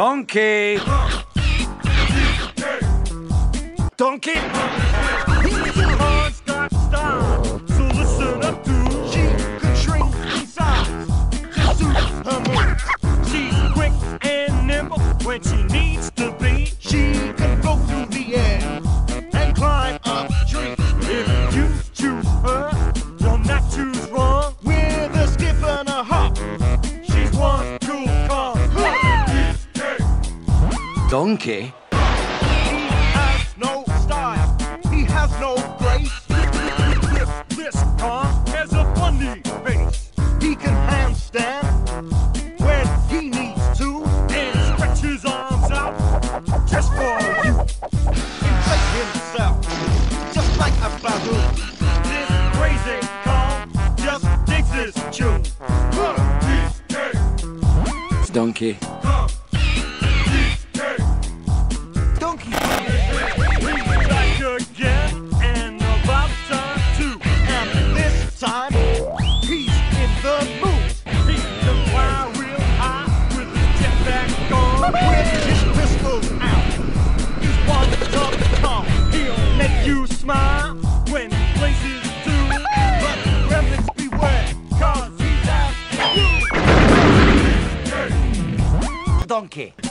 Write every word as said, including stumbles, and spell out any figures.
Donkey! Donkey! He's got style, so listen up to. She could shrink in size to suit her mood. She's quick and nimble when she needs to be. She can go through the air and climb up trees. If you choose her, you'll not choose wrong. With a skip and a hop, she's one cool call. Donkey? He has no style, he has no grace. This car has a funny face. He can handstand when he needs to and stretch his arms out just for you. Inflate himself just like a baboon. This crazy car just digs his tune. Donkey. Donkey. He's back again and about time too. And this time he's in the mood. He can fly real high with his jetpack on, with his pistols out. He's one tough car. He'll make you smile when he places two. But gremlins beware, 'cause he's after you. Donkey.